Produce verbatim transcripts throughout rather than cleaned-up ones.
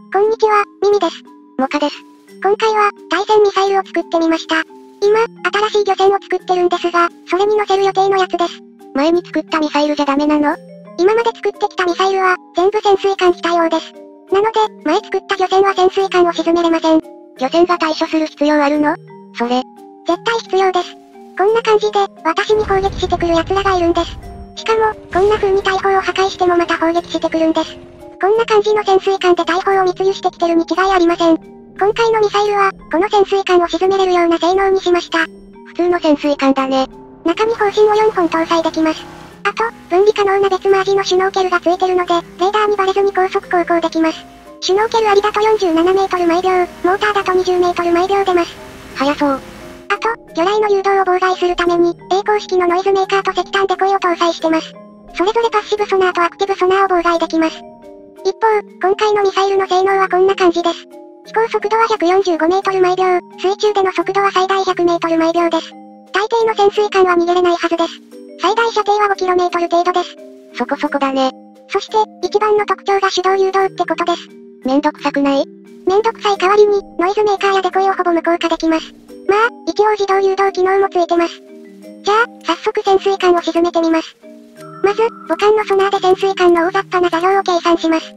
こんにちは、ミミです。 モカです。 今回は、対戦ミサイルを作ってみました。今、新しい漁船を作ってるんですが、それに乗せる予定のやつです。 前に作ったミサイルじゃダメなの？ 今まで作ってきたミサイルは、全部潜水艦非対応です。なので、前作った漁船は潜水艦を沈めれません。 漁船が対処する必要あるの？それ。 絶対必要です。こんな感じで、私に砲撃してくる奴らがいるんです。しかも、こんな風に大砲を破壊してもまた砲撃してくるんです。こんな感じの潜水艦で大砲を密輸してきてるに違いありません。今回のミサイルは、この潜水艦を沈めれるような性能にしました。 普通の潜水艦だね。 中に砲身をよんほん搭載できます。あと、分離可能な別マージのシュノーケルがついてるので、レーダーにバレずに高速航行できます。シュノーケルありだとよんじゅうななメートル毎秒、モーターだとにじゅうメートル毎秒出ます。 速そう。 あと、魚雷の誘導を妨害するために、A 公式のノイズメーカーと石炭デコイを搭載してます。それぞれパッシブソナーとアクティブソナーを妨害できます。一方、今回のミサイルの性能はこんな感じです。飛行速度はひゃくよんじゅうごメートル毎秒、水中での速度は最大ひゃくメートル毎秒です。大抵の潜水艦は逃げれないはずです。最大射程はごキロメートル程度です。 そこそこだね。 そして、一番の特徴が手動誘導ってことです。 めんどくさくない？ めんどくさい代わりに、ノイズメーカーやデコイをほぼ無効化できます。まあ、一応自動誘導機能もついてます。じゃあ、早速潜水艦を沈めてみます。まず、母艦のソナーで潜水艦の大雑把な座標を計算します。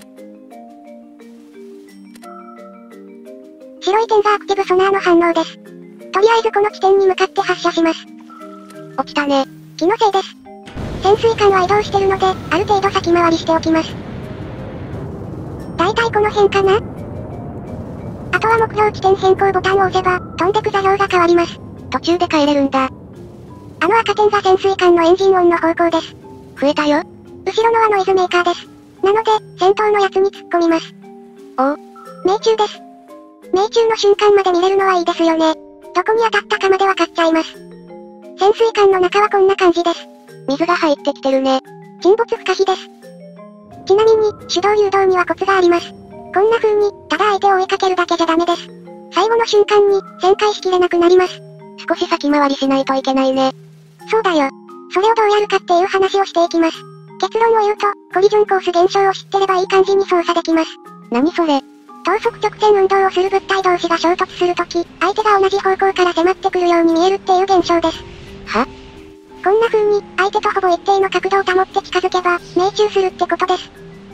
白い点がアクティブソナーの反応です。とりあえずこの地点に向かって発射します。 落ちたね。 気のせいです。潜水艦は移動してるので、ある程度先回りしておきます。だいたいこの辺かな？あとは目標地点変更ボタンを押せば、飛んでく座標が変わります。 途中で帰れるんだ。 あの赤点が潜水艦のエンジン音の方向です。 増えたよ。 後ろのはノイズメーカーです。なので、先頭のやつに突っ込みます。 おう。 命中です。命中の瞬間まで見れるのはいいですよね。どこに当たったかまでわかっちゃいます。潜水艦の中はこんな感じです。 水が入ってきてるね。 沈没不可避です。ちなみに、手動誘導にはコツがあります。こんな風に、ただ相手を追いかけるだけじゃダメです。最後の瞬間に、旋回しきれなくなります。 少し先回りしないといけないね。 そうだよ。それをどうやるかっていう話をしていきます。結論を言うと、コリジョンコース現象を知ってればいい感じに操作できます。 何それ？ 等速直線運動をする物体同士が衝突するとき、相手が同じ方向から迫ってくるように見えるっていう現象です。 は？ こんな風に、相手とほぼ一定の角度を保って近づけば、命中するってことです。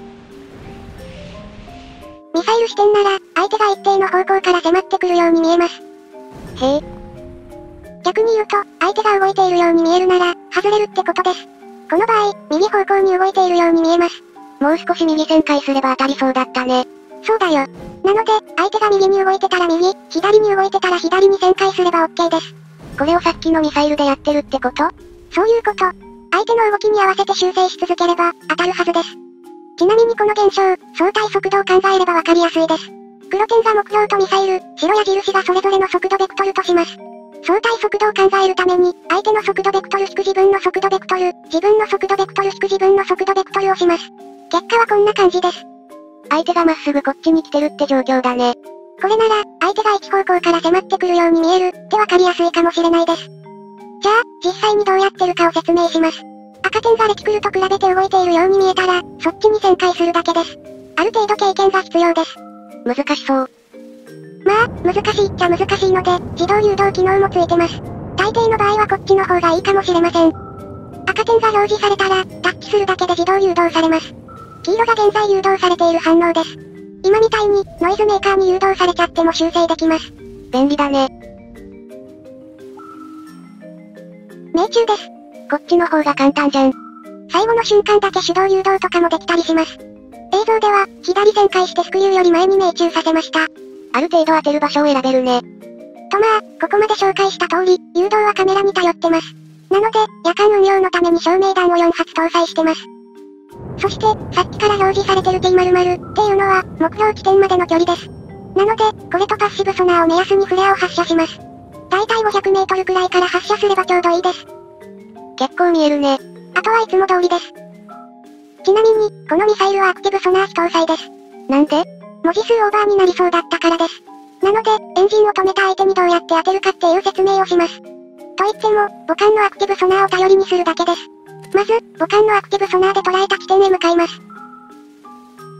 ミサイル視点なら、相手が一定の方向から迫ってくるように見えます。 へえ。 逆に言うと、相手が動いているように見えるなら、外れるってことです。この場合、右方向に動いているように見えます。 もう少し右旋回すれば当たりそうだったね。 そうだよ。なので、相手が右に動いてたら右、左に動いてたら左に旋回すれば OK です。 これをさっきのミサイルでやってるってこと？ そういうこと。相手の動きに合わせて修正し続ければ、当たるはずです。ちなみにこの現象、相対速度を考えればわかりやすいです。黒点が目標とミサイル、白矢印がそれぞれの速度ベクトルとします。相対速度を考えるために、相手の速度ベクトル引く自分の速度ベクトル、自分の速度ベクトル引く自分の速度ベクトルをします。結果はこんな感じです。 相手がまっすぐこっちに来てるって状況だね。 これなら、相手が一方向から迫ってくるように見える、ってわかりやすいかもしれないです。じゃあ、実際にどうやってるかを説明します。赤点がレティクルと比べて動いているように見えたら、そっちに旋回するだけです。ある程度経験が必要です。 難しそう。 まあ、難しいっちゃ難しいので、自動誘導機能もついてます。大抵の場合はこっちの方がいいかもしれません。赤点が表示されたら、タッチするだけで自動誘導されます。黄色が現在誘導されている反応です。今みたいに、ノイズメーカーに誘導されちゃっても修正できます。 便利だね。 命中です。 こっちの方が簡単じゃん。 最後の瞬間だけ手動誘導とかもできたりします。映像では、左旋回してスクリューより前に命中させました。 ある程度当てる場所を選べるね。 とまあ、ここまで紹介した通り、誘導はカメラに頼ってます。なので、夜間運用のために照明弾をよん発搭載してます。そして、さっきから表示されてる ティーまるまる っていうのは、目標地点までの距離です。なので、これとパッシブソナーを目安にフレアを発射します。だいたいごひゃくメートルくらいから発射すればちょうどいいです。 結構見えるね。 あとはいつも通りです。ちなみに、このミサイルはアクティブソナー非搭載です。 なんで？ 文字数オーバーになりそうだったからです。なので、エンジンを止めた相手にどうやって当てるかっていう説明をします。と言っても、母艦のアクティブソナーを頼りにするだけです。まず、母艦のアクティブソナーで捉えた地点へ向かいます。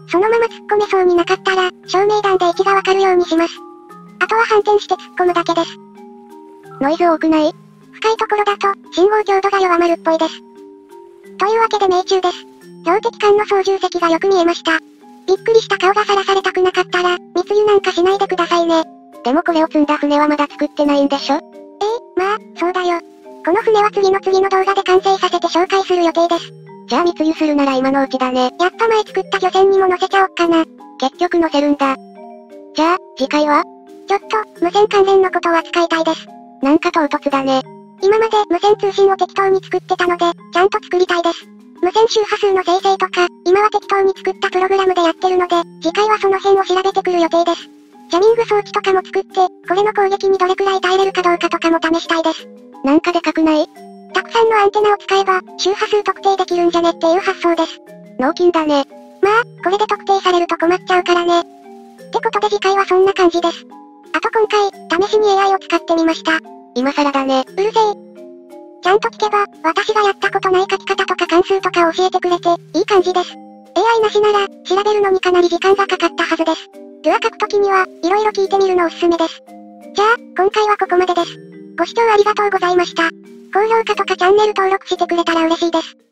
そのまま突っ込めそうになかったら、照明弾で位置がわかるようにします。あとは反転して突っ込むだけです。 ノイズ多くない？ 深いところだと、信号強度が弱まるっぽいです。というわけで命中です。標的艦の操縦席がよく見えました。びっくりした顔がさらされたくなかったら、密輸なんかしないでくださいね。 でもこれを積んだ船はまだ作ってないんでしょ？ええまあ、そうだよ。この船は次の次の動画で完成させて紹介する予定です。 じゃあ密輸するなら今のうちだね。 やっぱ前作った漁船にも乗せちゃおっかな。 結局乗せるんだ。じゃあ、次回は？ ちょっと、無線関連のことを扱いたいです。 なんか唐突だね。 今まで無線通信を適当に作ってたので、ちゃんと作りたいです。無線周波数の生成とか、今は適当に作ったプログラムでやってるので、次回はその辺を調べてくる予定です。ジャミング装置とかも作って、これの攻撃にどれくらい耐えれるかどうかとかも試したいです。 なんかでかくない？ たくさんのアンテナを使えば、周波数特定できるんじゃねっていう発想です。 脳筋だね。 まあ、これで特定されると困っちゃうからね。ってことで次回はそんな感じです。あと今回、試しに エーアイ を使ってみました。 今更だね。 うるせえ。ちゃんと聞けば、私がやったことない書き方とか関数とかを教えてくれて、いい感じです。エーアイ なしなら、調べるのにかなり時間がかかったはずです。図は書くときには、いろいろ聞いてみるのおすすめです。じゃあ、今回はここまでです。ご視聴ありがとうございました。高評価とかチャンネル登録してくれたら嬉しいです。